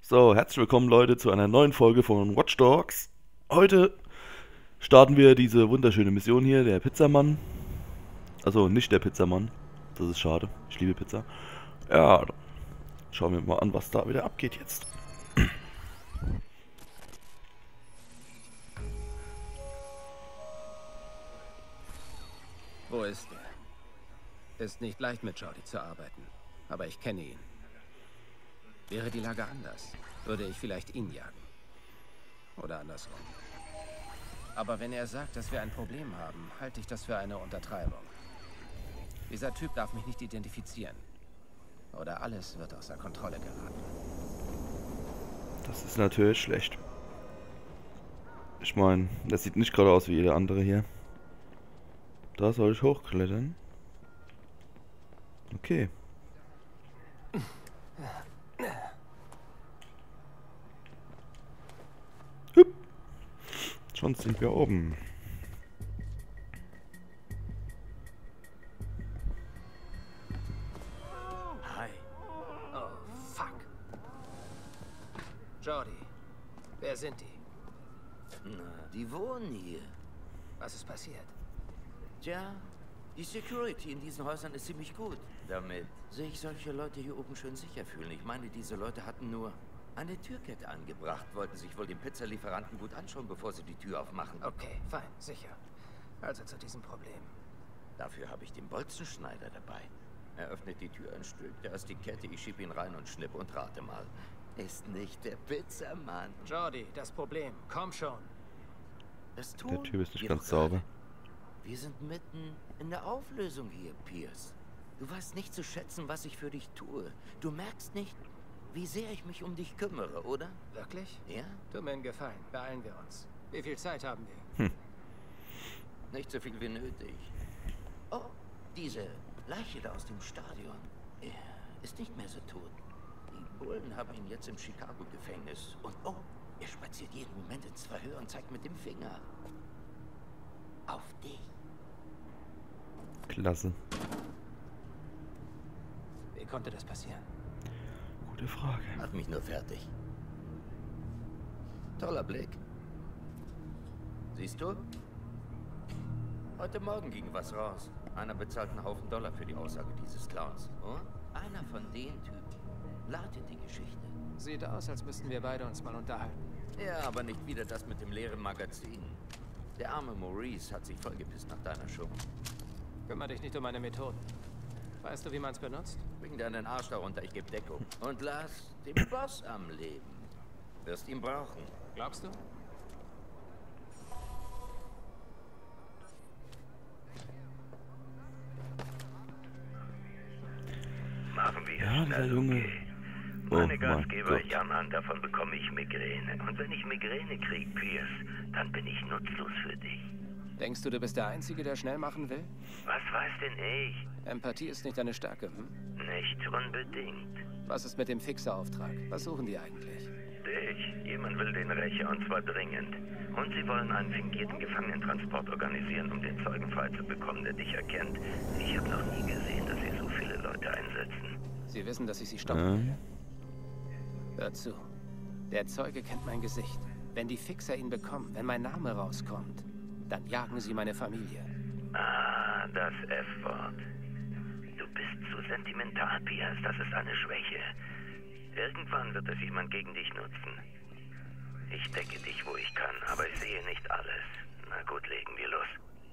So, herzlich willkommen Leute zu einer neuen Folge von Watch Dogs. Heute starten wir diese wunderschöne Mission hier, der Pizzamann. Also nicht der Pizzamann, das ist schade, ich liebe Pizza. Ja, schauen wir mal an, was da wieder abgeht jetzt. Wo ist er? Ist nicht leicht mit Jordi zu arbeiten, aber ich kenne ihn. Wäre die Lage anders, würde ich vielleicht ihn jagen. Oder andersrum. Aber wenn er sagt, dass wir ein Problem haben, halte ich das für eine Untertreibung. Dieser Typ darf mich nicht identifizieren. Oder alles wird außer Kontrolle geraten. Das ist natürlich schlecht. Ich meine, das sieht nicht gerade aus wie jeder andere hier. Da soll ich hochklettern. Okay. Hup. Schon sind wir oben. Hi. Oh, fuck. Jordi, wer sind die? Na, die wohnen hier. Was ist passiert? Tja, die Security in diesen Häusern ist ziemlich gut. Damit sich solche Leute hier oben schön sicher fühlen. Ich meine, diese Leute hatten nur eine Türkette angebracht, wollten sich wohl den Pizzalieferanten gut anschauen, bevor sie die Tür aufmachen. Okay, fein, sicher. Also zu diesem Problem. Dafür habe ich den Bolzenschneider dabei. Er öffnet die Tür ein Stück, da ist die Kette, ich schieb ihn rein und schnipp und rate mal. Ist nicht der Pizzamann. Jordi, das Problem. Komm schon. Das tun Der Typ ist nicht wir ganz doch gerade. sauber. Wir sind mitten in der Auflösung hier, Pierce. Du weißt nicht zu schätzen, was ich für dich tue. Du merkst nicht, wie sehr ich mich um dich kümmere, oder? Wirklich? Ja? Tu mir einen Gefallen. Beeilen wir uns. Wie viel Zeit haben wir? Nicht so viel wie nötig. Oh, diese Leiche da aus dem Stadion. Er ist nicht mehr so tot. Die Bullen haben ihn jetzt im Chicago-Gefängnis. Und oh, er spaziert jeden Moment ins Verhör und zeigt mit dem Finger auf dich. Klasse. Wie konnte das passieren? Gute Frage. Mach mich nur fertig. Toller Blick. Siehst du? Heute Morgen ging was raus. Einer bezahlt einen Haufen Dollar für die Aussage dieses Clowns. Und einer von den Typen lautet die Geschichte. Sieht aus, als müssten wir beide uns mal unterhalten. Ja, aber nicht wieder das mit dem leeren Magazin. Der arme Maurice hat sich vollgepisst nach deiner Show. Kümmere dich nicht um meine Methoden. Weißt du, wie man es benutzt? Bring deinen Arsch darunter, ich gebe Deckung. Und lass den Boss am Leben. Wirst ihn brauchen. Glaubst du? Machen wir Ja, dieser schnell, Junge. okay? Oh Meine mein Gastgeber Gott. jammern, davon bekomme ich Migräne. Und wenn ich Migräne krieg, Pierce, dann bin ich nutzlos für dich. Denkst du, du bist der Einzige, der schnell machen will? Was weiß denn ich? Empathie ist nicht deine Stärke, hm? Nicht unbedingt. Was ist mit dem Fixerauftrag? Was suchen die eigentlich? Dich. Jemand will den Rächer und zwar dringend. Und sie wollen einen fingierten Gefangenentransport organisieren, um den Zeugen freizubekommen, der dich erkennt. Ich habe noch nie gesehen, dass sie so viele Leute einsetzen. Sie wissen, dass ich sie stoppen will. Hör zu. Der Zeuge kennt mein Gesicht. Wenn die Fixer ihn bekommen, wenn mein Name rauskommt, dann jagen sie meine Familie. Ah, das F-Wort. Du bist zu sentimental, Pierce. Das ist eine Schwäche. Irgendwann wird es jemand gegen dich nutzen. Ich decke dich, wo ich kann, aber ich sehe nicht alles. Na gut, legen wir los.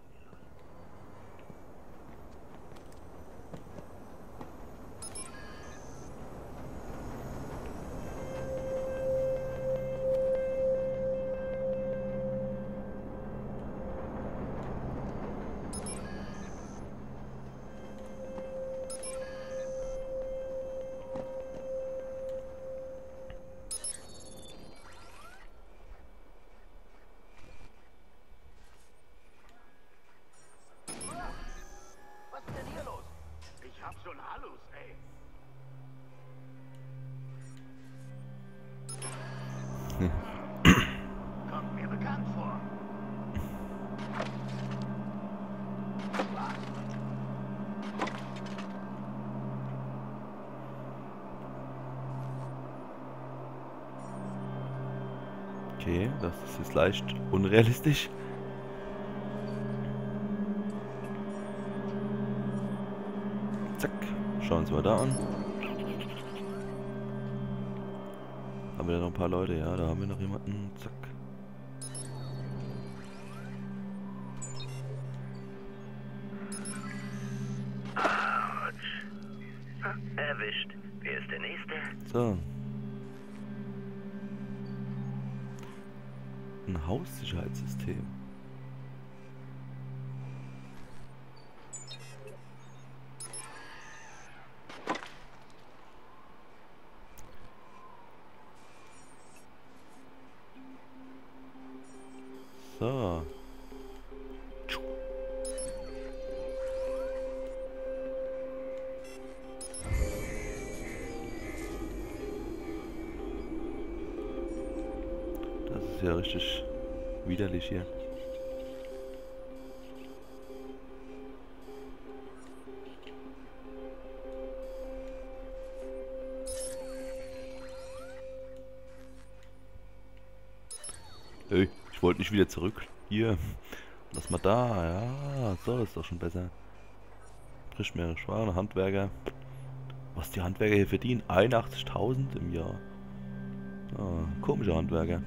Was ist denn hier los? Ich hab schon Hallus, ey. Kommt mir bekannt vor. Okay, das ist jetzt leicht unrealistisch. Zack, schauen wir uns mal da an. Haben wir da noch ein paar Leute? Ja, da haben wir noch jemanden. Zack. Autsch. Erwischt. Wer ist der Nächste? So. Ein Haussicherheitssystem. So. Das ist ja richtig widerlich hier. Hey, ich wollte nicht wieder zurück. Hier. Lass mal da. Ja, so ist doch schon besser. Frischmeere Schwaren, Handwerker. Was die Handwerker hier verdienen? 81.000 im Jahr. Ah, komische Handwerker.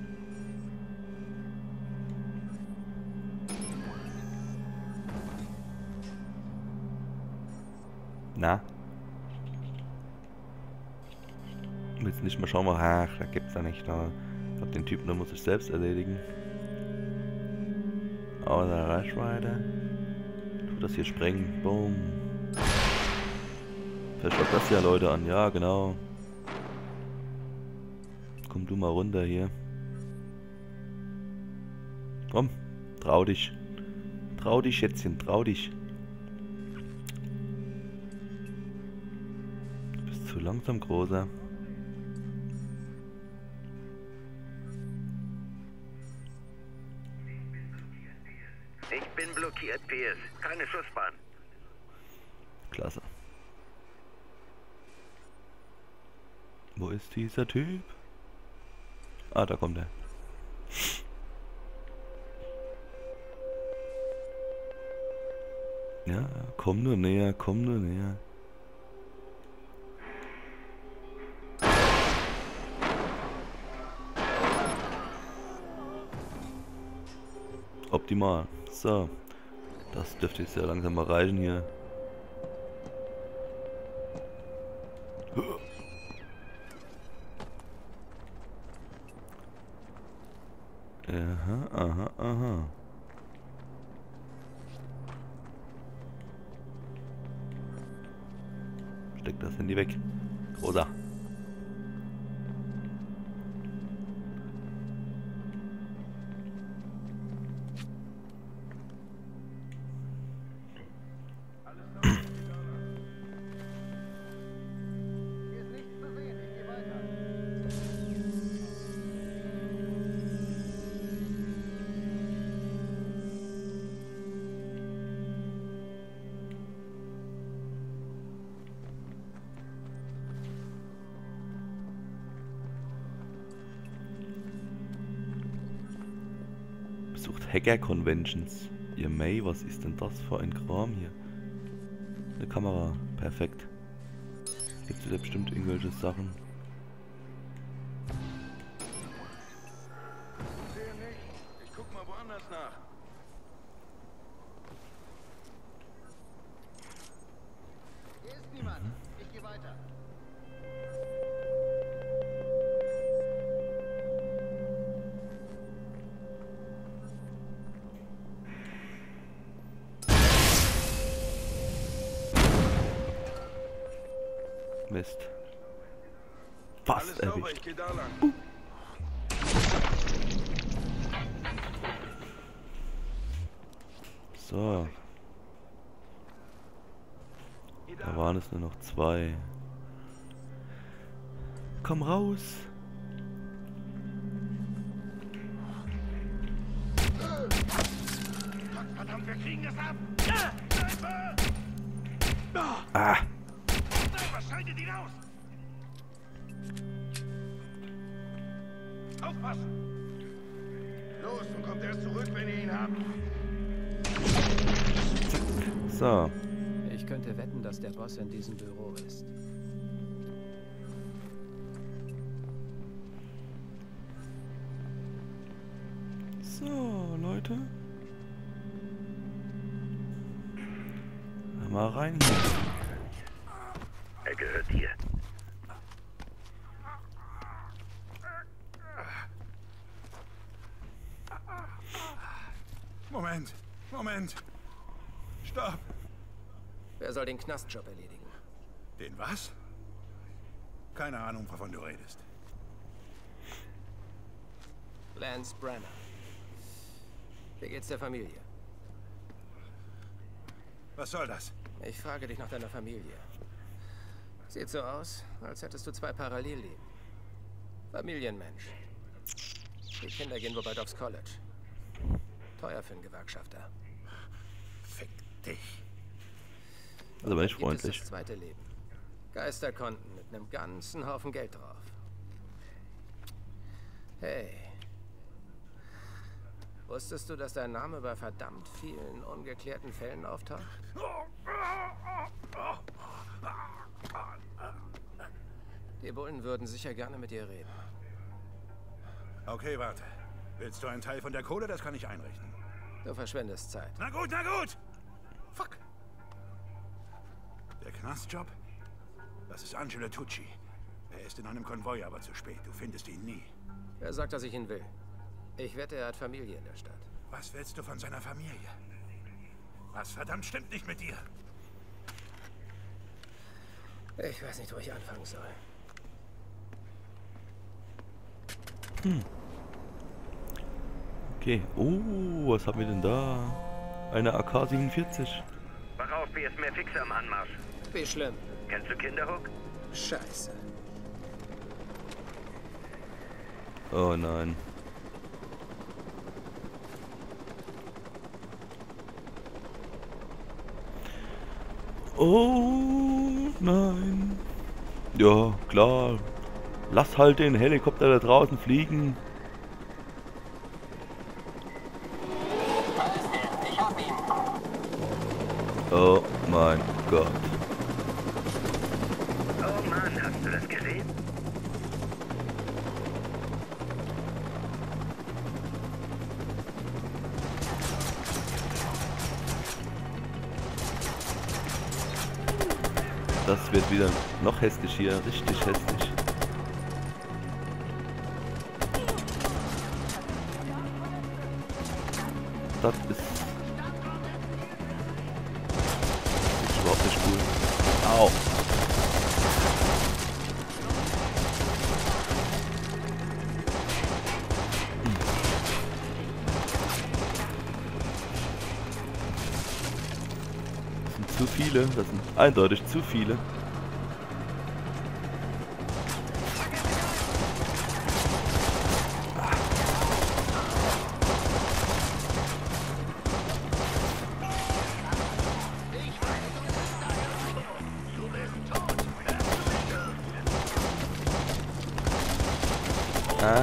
Na? Jetzt nicht mal schauen wir, ach, da gibt's ja nicht da. Ich glaube, den Typen, da muss ich selbst erledigen. Außer Reichweite. Tu das hier sprengen. Boom. Vielleicht schaut das ja Leute an. Ja, genau. Komm du mal runter hier. Komm, trau dich. Trau dich, Schätzchen, trau dich. Du bist zu langsam, Großer. Ich bin blockiert, Pierce. Keine Schussbahn. Klasse. Wo ist dieser Typ? Ah, da kommt er. Ja, komm nur näher, komm nur näher. Optimal. So. Das dürfte jetzt ja langsam mal reichen hier. Aha, aha, aha. Steck das Handy weg. Großer. Besucht Hacker-Conventions. Ihr May, was ist denn das für ein Kram hier? Eine Kamera, perfekt. Gibt es da bestimmt irgendwelche Sachen? Sehe nicht. Ich guck mal woanders nach. Hier ist niemand. Ich gehe weiter. Mist. Fast Alles sauber, erwischt. ich gehe da lang. So. Da waren es nur noch 2. Komm raus. Verdammt, wir kriegen das ab. Ah. Was schaltet ihn aus? Aufpassen! Los, und kommt erst zurück, wenn ihr ihn habt. So. Ich könnte wetten, dass der Boss in diesem Büro ist. So, Leute. Mal rein hier. Er gehört dir. Moment. Stopp. Wer soll den Knastjob erledigen? Den was? Keine Ahnung, wovon du redest. Lance Brenner. Wie geht's der Familie? Was soll das? Ich frage dich nach deiner Familie. Sieht so aus, als hättest du zwei Parallelleben. Familienmensch. Die Kinder gehen wohl bald aufs College. Teuer für einen Gewerkschafter. Fick dich. Also war ich Gibt es freundlich. das zweite Leben. Geisterkonten mit einem ganzen Haufen Geld drauf. Hey. Wusstest du, dass dein Name bei verdammt vielen ungeklärten Fällen auftaucht? Die Bullen würden sicher gerne mit dir reden. Okay, warte. Willst du einen Teil von der Kohle? Das kann ich einrichten. Du verschwendest Zeit. Na gut, na gut! Fuck! Der Knastjob? Das ist Angelo Tucci. Er ist in einem Konvoi, aber zu spät. Du findest ihn nie. Wer sagt, dass ich ihn will? Ich wette, er hat Familie in der Stadt. Was willst du von seiner Familie? Was verdammt stimmt nicht mit dir? Ich weiß nicht, wo ich anfangen soll. Okay. Oh, was haben wir denn da? Eine AK-47. Wach auf, wie ist mehr Fixer am Anmarsch. Wie schlimm. Kennst du Kinderhook? Scheiße. Oh nein. Oh nein. Ja, klar. Lass halt den Helikopter da draußen fliegen. Oh mein Gott. Oh Mann, hast du das gesehen? Das wird wieder noch hässlich hier. Richtig hässlich. Das ist überhaupt nicht cool. Au. Das sind zu viele. Das sind eindeutig zu viele. Ah.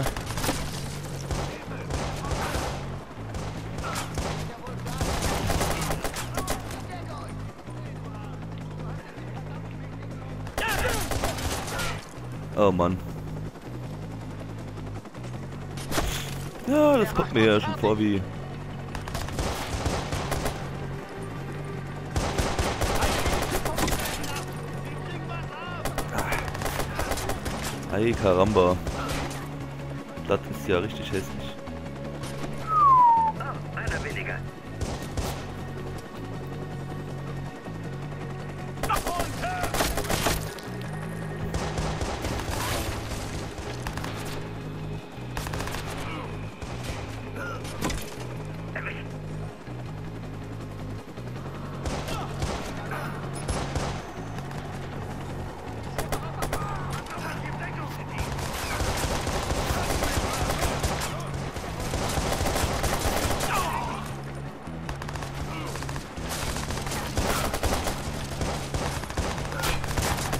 Oh Mann. Ja, das kommt mir ja schon vor wie... Ay, Karamba. Das ist ja richtig hässlich. Oh, einer weniger. Erwischt.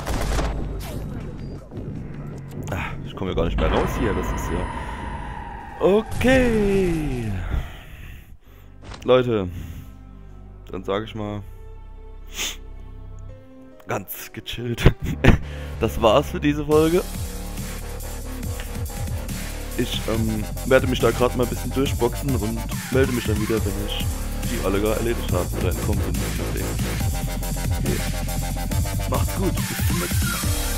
Ich komme ja gar nicht mehr raus hier. Das ist ja... Okay. Leute, dann sage ich mal ganz gechillt. Das war's für diese Folge. Ich werde mich da gerade mal ein bisschen durchboxen und melde mich dann wieder, wenn ich die alle gar erledigt habe oder entkommen bin. Okay. Macht's gut, bis zum nächsten Mal.